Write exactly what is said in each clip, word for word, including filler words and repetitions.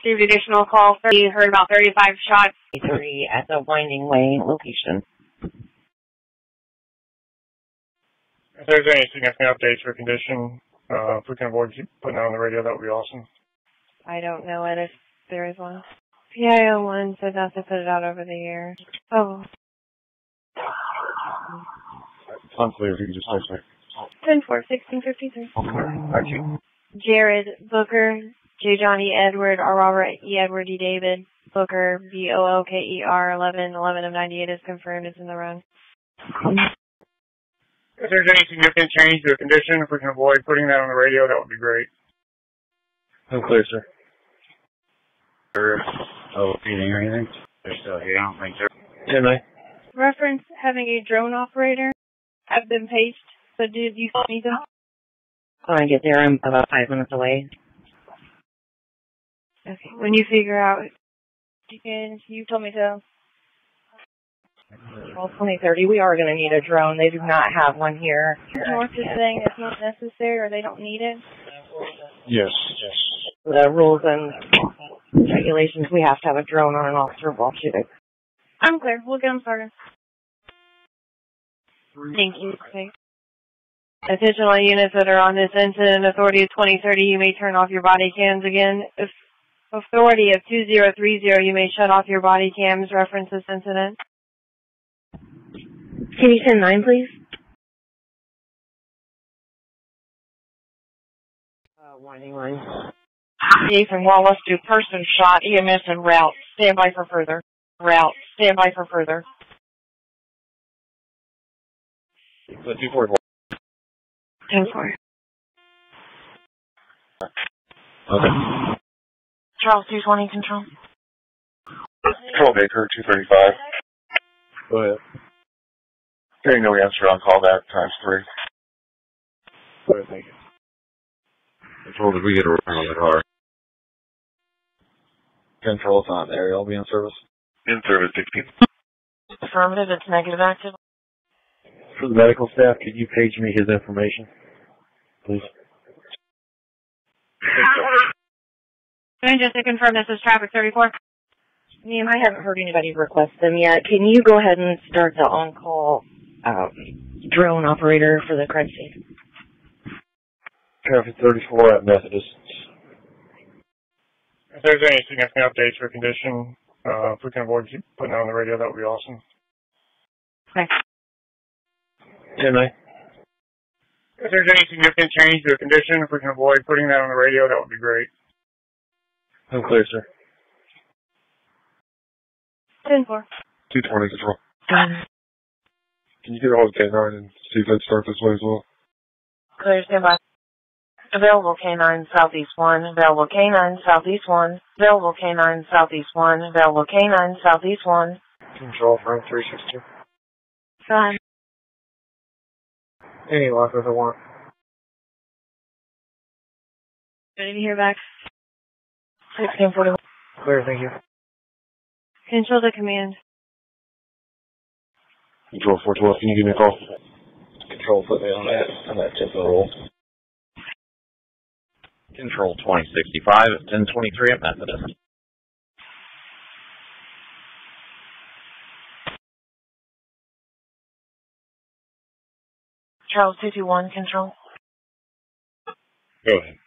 received additional call. You heard about thirty-five shots. Three at the Winding Way location. If there's any significant updates or condition, uh, if we can avoid keep putting that on the radio, that would be awesome. I don't know it if there is one. P I O one said not to put it out over the air. Oh. Unclear if you can just text me. ten four, sixteen fifty-three. Thank you. Jared Booker, J. Johnny Edward, R. Robert E. Edward E. David, Booker, B O O K E R, eleven eleven of ninety-eight is confirmed. It's in the run. If there's any significant change to the condition, if we can avoid putting that on the radio, that would be great. Unclear, sir. Or overheating or anything? They're still here. I don't think they're. ten nine. Reference having a drone operator have been paged. So did you need them? When I get there, I'm about five minutes away. Okay. When you figure out, you can. You told me to. Well, twenty thirty, we are going to need a drone. They do not have one here. North is saying it's not necessary or they don't need it. Yes, yes. The rules and regulations, we have to have a drone on an officer while shooting. I'm clear. We'll get them started. Thank you. Okay. Attention all units that are on this incident. Authority of twenty thirty, you may turn off your body cams again. If authority of two zero three zero, you may shut off your body cams. Reference this incident. Can you send nine, please? Uh, Winding line. Jason Wallace to person shot, E M S en route. Stand by for further. Route. Stand by for further. So two forty-four. ten four. Okay. Charles two twenty, control. Control Baker, two thirty-five. Go ahead. Hearing no answer on call back times three. Go ahead, thank you. Control, did we get a return on the car? Control, it's not there. I'll be in service. In service, sixteen. Affirmative, it's negative active. For the medical staff, could you page me his information, please? Can I just to confirm this is traffic thirty-four? Ma'am, I haven't heard anybody request them yet. Can you go ahead and start the on-call um, drone operator for the crime scene? Traffic thirty-four at Methodist. If there's any significant updates or condition, uh, if we can avoid keep putting that on the radio, that would be awesome. Okay. ten nine. If there's any significant change to the condition, if we can avoid putting that on the radio, that would be great. Unclear, sir. ten four. two twenty, control. Can you get a hold of K nine and see if they'd start this way as well? Clear, stand by. Available K nine Southeast one, available K nine Southeast one, available K nine Southeast one, available K nine Southeast one. Control from three six two. Fine. Any lock if I want. Ready to hear back? sixteen forty-one. Clear, thank you. Control to command. Control four twelve, can you give me a call? Control, put me on that, on that tip of the roll. Control twenty sixty-five at ten twenty-three at Methodist. Charles two two one, control. Go ahead.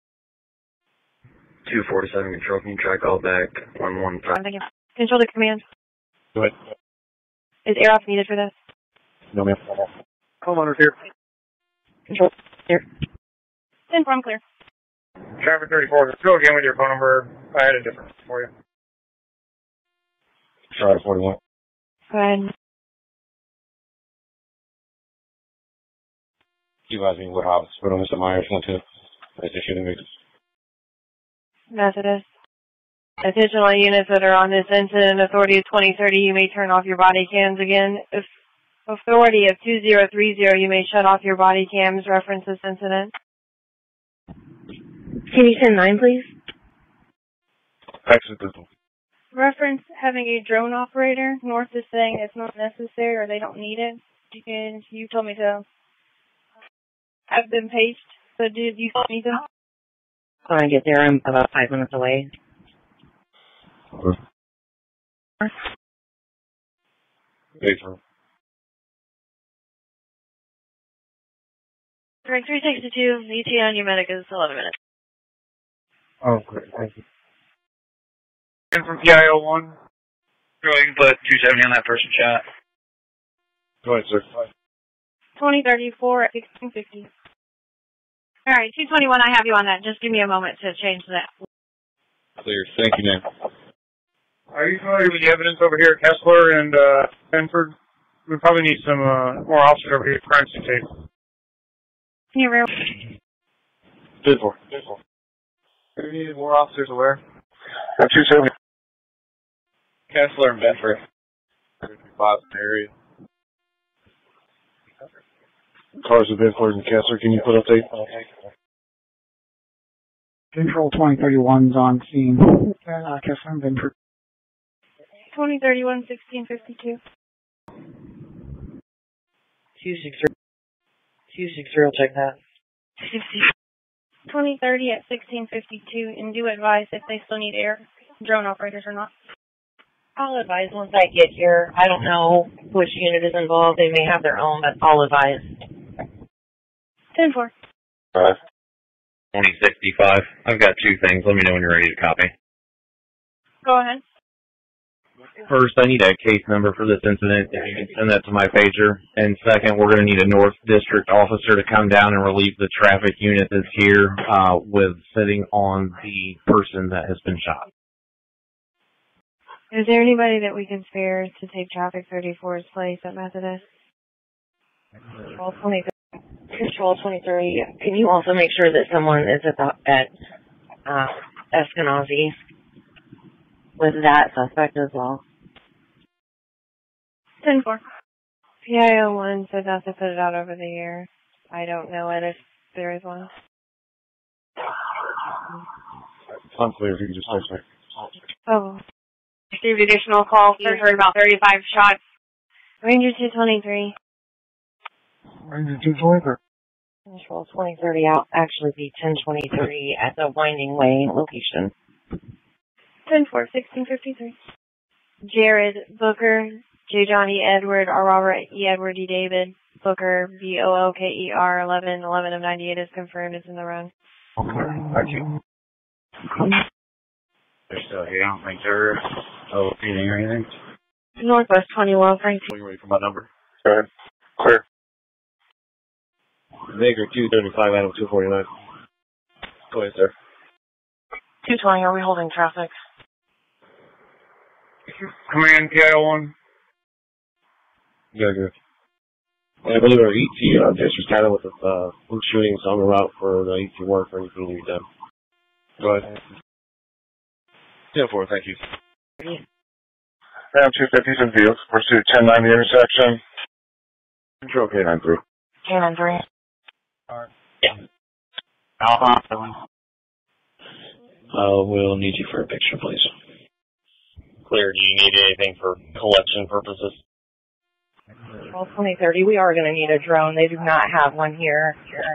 two forty-seven, control, can you try call back one one five? Thank you. Control to command. Go ahead. Is air off needed for this? No, ma'am. Homeowner's here. Control. Here. ten four, I'm clear. Traffic thirty-four, go again with your phone number. I had a different for you. Sorry, forty-one. Go ahead. You guys mean Woodhouse, Widow Mister Myers, one two. That's the shooting victim. Methodist. Attention all units that are on this incident. Authority of twenty thirty, you may turn off your body cams again. If authority of two zero three zero, you may shut off your body cams. Reference this incident. Can you send nine, please? Exit this one. Reference having a drone operator. North is saying it's not necessary or they don't need it. You can. You told me to have them paged. So did you need them? When I get there, I'm about five minutes away. Baker. Correct, three sixty-two, E T on your medic is eleven minutes. Oh, great, thank you. And from P I O one, go ahead and put two seventy on that person shot. Go ahead, sir. twenty thirty-four at sixteen fifty. Alright, two twenty-one, I have you on that. Just give me a moment to change that. Clear. Thank you, ma'am. Are you familiar with the evidence over here at Kessler and uh, Benford? We probably need some uh, more officers over here at crime scene tape. Can you real? Good for. Good for. Do we need more officers aware? At two seventy. Kessler and Benford. Five in the area. Cars have been for in Kessler. Can you put update? Control twenty thirty-one's on scene. Uh, Kessler and Benford. twenty thirty-one, sixteen fifty-two. two six zero. two six zero, check that. twenty thirty at sixteen fifty-two, and do advise if they still need air, drone operators or not. I'll advise once I get here. I don't know which unit is involved. They may have their own, but I'll advise. ten four. Five. twenty sixty-five. I've got two things. Let me know when you're ready to copy. Go ahead. First, I need a case number for this incident. If you can send that to my pager. And second, we're going to need a North District officer to come down and relieve the traffic unit that's here uh, with sitting on the person that has been shot. Is there anybody that we can spare to take traffic thirty-four's place at Methodist? Control twenty thirty. Control twenty thirty. Can you also make sure that someone is at the, at uh, Eskenazi with that suspect as well? ten four. P I O one said not to put it out over the air. I don't know it if there is one. I'm clear if you can just place me. Oh. Received additional calls. There's about thirty-five shots. Ranger two twenty-three. Ranger two twenty-three. Control twenty thirty out actually be ten twenty-three at the Winding Way location. ten four, sixteen fifty-three. Jared Booker, J. Johnny Edward, R. Robert E. Edward E. David, Booker, B O O K E R, eleven, eleven of ninety-eight is confirmed. It's in the run. Okay, thank you. They're still here. I don't think they're overfeeding or anything. Northwest twenty-one, Frank. Are you ready for my number? Go ahead. Clear. Baker two thirty-five, Adam two forty-nine. Go ahead, sir. two twenty, are we holding traffic? Command P I O one. Yeah, good. I believe our E T uh, just was kind of with the uh, blue shooting, so I'm en route for the E T work or anything you need done. Go ahead. ten four, thank you. Ram two fifties in view. Pursuit ten nine the intersection. Control K nine three. K nine three. Alright. Yeah. Alpha seven. Uh, we'll need you for a picture, please. Clear. Do you need anything for collection purposes? Well, twenty thirty, we are going to need a drone. They do not have one here.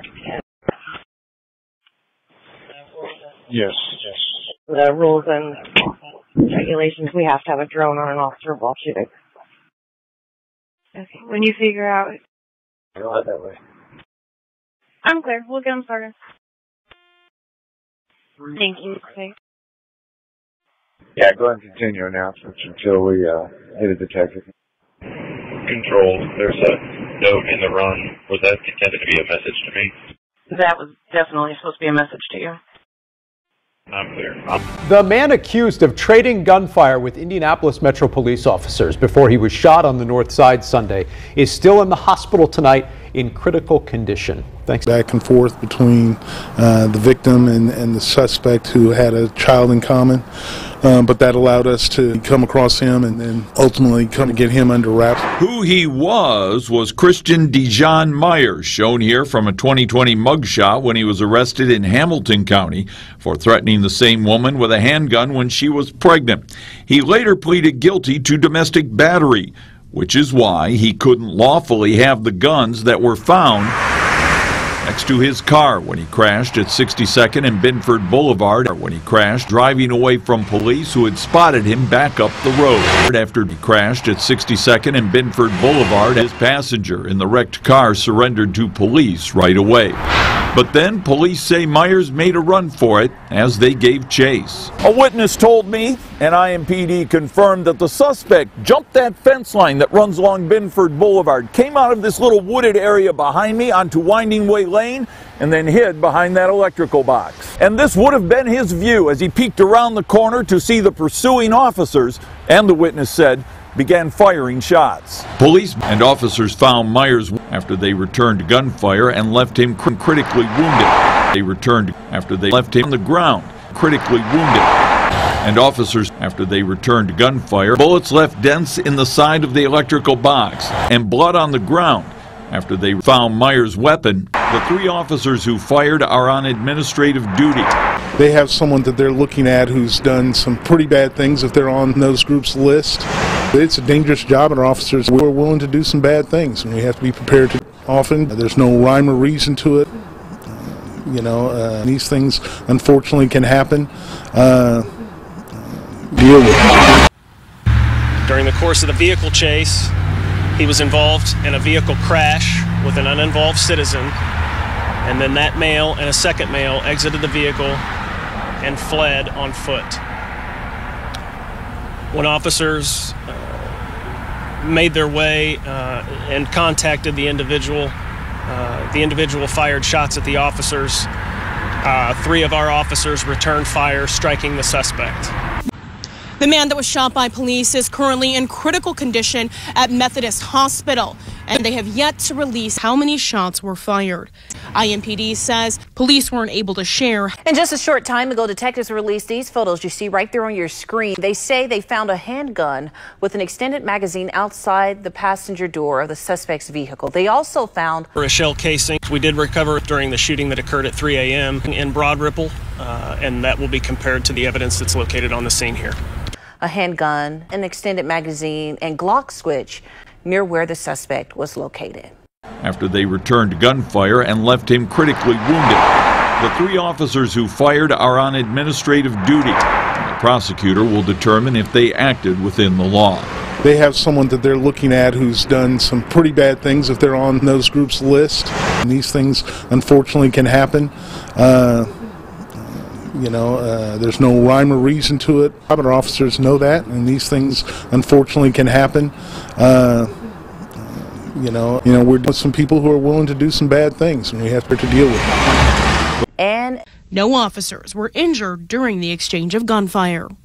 Yes, yes. The rules and regulations, we have to have a drone on an officer while shooting. Okay. When you figure out. Go ahead that way. I'm clear. We'll get them started. Thank you. Okay. Yeah, go ahead and continue announcements until we uh, hit a detective. Control. There's a note in the run. Was that intended to be a message to me? That was definitely supposed to be a message to you. I'm clear. I'm The man accused of trading gunfire with Indianapolis Metro Police officers before he was shot on the North Side Sunday is still in the hospital tonight in critical condition. Thanks. Back and forth between uh, the victim and, and the suspect who had a child in common, um, but that allowed us to come across him and then ultimately come to get him under wraps. Who he was was Christian Dijon Myers, shown here from a twenty twenty mugshot when he was arrested in Hamilton County for threatening the same woman with a handgun when she was pregnant. He later pleaded guilty to domestic battery, which is why he couldn't lawfully have the guns that were found next to his car when he crashed at sixty-second and Binford Boulevard when he crashed driving away from police who had spotted him back up the road. After he crashed at sixty-second and Binford Boulevard, his passenger in the wrecked car surrendered to police right away. But then police say Myers made a run for it as they gave chase. A witness told me, and I M P D confirmed, that the suspect jumped that fence line that runs along Binford Boulevard, came out of this little wooded area behind me onto Winding Way Lane, and then hid behind that electrical box. And this would have been his view as he peeked around the corner to see the pursuing officers, and the witness said, began firing shots. Police and officers found Myers after they returned gunfire and left him critically wounded. They returned after they left him on the ground, critically wounded. And officers after they returned gunfire, bullets left dents in the side of the electrical box and blood on the ground. After they found Myers' weapon, the three officers who fired are on administrative duty. They have someone that they're looking at who's done some pretty bad things if they're on those groups' list. It's a dangerous job, and our officers are willing to do some bad things, and we have to be prepared to. Often, there's no rhyme or reason to it. You know, uh, these things unfortunately can happen. Uh, deal with it. During the course of the vehicle chase, he was involved in a vehicle crash with an uninvolved citizen, and then that male and a second male exited the vehicle and fled on foot. When officers uh, made their way uh, and contacted the individual, uh, the individual fired shots at the officers. Uh, three of our officers returned fire, striking the suspect. The man that was shot by police is currently in critical condition at Methodist Hospital, and they have yet to release how many shots were fired. I M P D says police weren't able to share. And just a short time ago, detectives released these photos you see right there on your screen. They say they found a handgun with an extended magazine outside the passenger door of the suspect's vehicle. They also found a shell casing we did recover during the shooting that occurred at three A M in Broad Ripple, uh, and that will be compared to the evidence that's located on the scene here. A handgun, an extended magazine, and Glock switch near where the suspect was located. After they returned gunfire and left him critically wounded, the three officers who fired are on administrative duty. The prosecutor will determine if they acted within the law. They have someone that they're looking at who's done some pretty bad things if they're on those groups' list. And these things unfortunately can happen. Uh, You know, uh, there's no rhyme or reason to it. Our officers know that, and these things unfortunately can happen. Uh, you know, you know, we're with some people who are willing to do some bad things, and we have to deal with it. And no officers were injured during the exchange of gunfire.